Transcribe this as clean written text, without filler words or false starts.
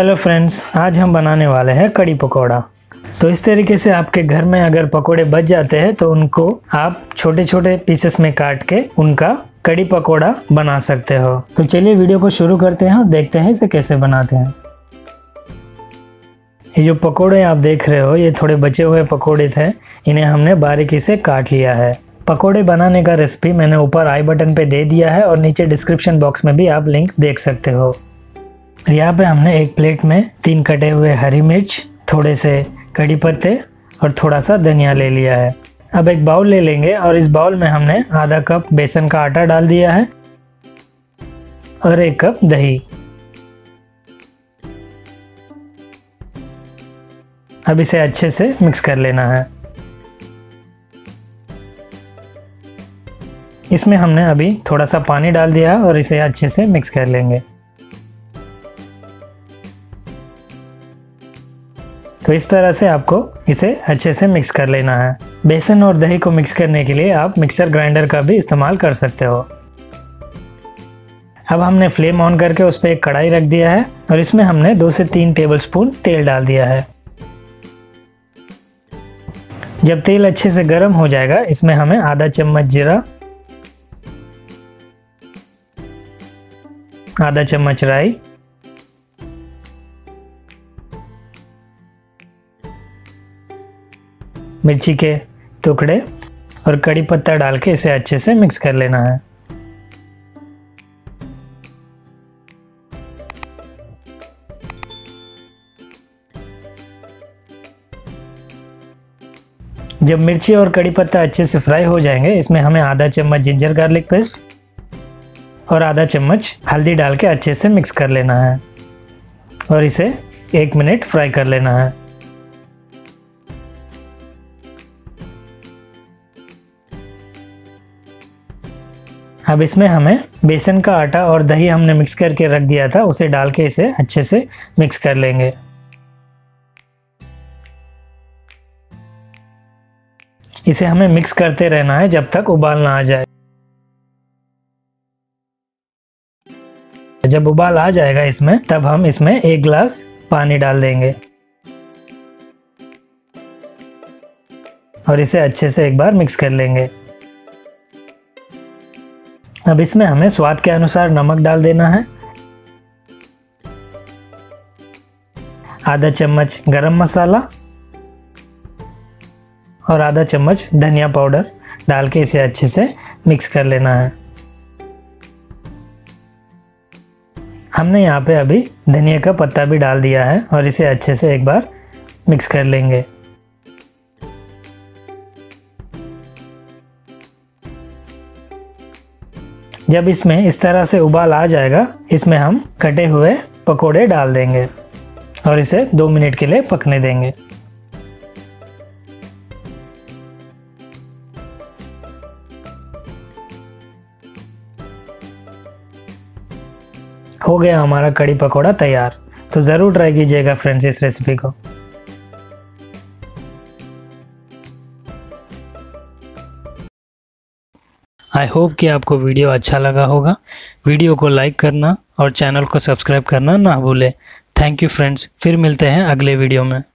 Hello friends, आज हम बनाने वाले हैं कड़ी पकौड़ा। तो इस तरीके से आपके घर में अगर पकोड़े बच जाते हैं तो उनको आप छोटे छोटे पीसेस में काट के उनका कड़ी पकौड़ा बना सकते हो। तो चलिए वीडियो को शुरू करते हैं और देखते हैं इसे कैसे बनाते हैं। ये जो पकोड़े आप देख रहे हो ये थोड़े बचे हुए पकोड़े थे, इन्हें हमने बारीकी से काट लिया है। पकोड़े बनाने का रेसिपी मैंने ऊपर आई बटन पे दे दिया है और नीचे डिस्क्रिप्शन बॉक्स में भी आप लिंक देख सकते हो। यहाँ पे हमने एक प्लेट में 3 कटे हुए हरी मिर्च, थोड़े से कड़ी पत्ते और थोड़ा सा धनिया ले लिया है। अब एक बाउल ले लेंगे और इस बाउल में हमने आधा कप बेसन का आटा डाल दिया है और 1 कप दही। अब इसे अच्छे से मिक्स कर लेना है। इसमें हमने अभी थोड़ा सा पानी डाल दिया और इसे अच्छे से मिक्स कर लेंगे। तो इस तरह से आपको इसे अच्छे से मिक्स कर लेना है। बेसन और दही को मिक्स करने के लिए आप मिक्सर ग्राइंडर का भी इस्तेमाल कर सकते हो। अब हमने फ्लेम ऑन करके उस पर एक कढ़ाई रख दिया है और इसमें हमने 2 से 3 टेबलस्पून तेल डाल दिया है। जब तेल अच्छे से गर्म हो जाएगा इसमें हमें आधा चम्मच जीरा, आधा चम्मच राई, मिर्ची के टुकड़े और कड़ी पत्ता डाल के इसे अच्छे से मिक्स कर लेना है। जब मिर्ची और कड़ी पत्ता अच्छे से फ्राई हो जाएंगे इसमें हमें आधा चम्मच जिंजर गार्लिक पेस्ट और आधा चम्मच हल्दी डाल के अच्छे से मिक्स कर लेना है और इसे 1 मिनट फ्राई कर लेना है। अब इसमें हमें बेसन का आटा और दही हमने मिक्स करके रख दिया था उसे डाल के इसे अच्छे से मिक्स कर लेंगे। इसे हमें मिक्स करते रहना है जब तक उबाल ना आ जाए। जब उबाल आ जाएगा इसमें तब हम इसमें 1 गिलास पानी डाल देंगे और इसे अच्छे से एक बार मिक्स कर लेंगे। अब इसमें हमें स्वाद के अनुसार नमक डाल देना है, आधा चम्मच गरम मसाला और आधा चम्मच धनिया पाउडर डाल के इसे अच्छे से मिक्स कर लेना है। हमने यहाँ पे अभी धनिया का पत्ता भी डाल दिया है और इसे अच्छे से एक बार मिक्स कर लेंगे। जब इसमें इस तरह से उबाल आ जाएगा इसमें हम कटे हुए पकोड़े डाल देंगे और इसे 2 मिनट के लिए पकने देंगे। हो गया हमारा कड़ी पकोड़ा तैयार। तो ज़रूर ट्राई कीजिएगा फ्रेंड्स इस रेसिपी को। आई होप कि आपको वीडियो अच्छा लगा होगा। वीडियो को लाइक करना और चैनल को सब्सक्राइब करना ना भूलें। थैंक यू फ्रेंड्स, फिर मिलते हैं अगले वीडियो में।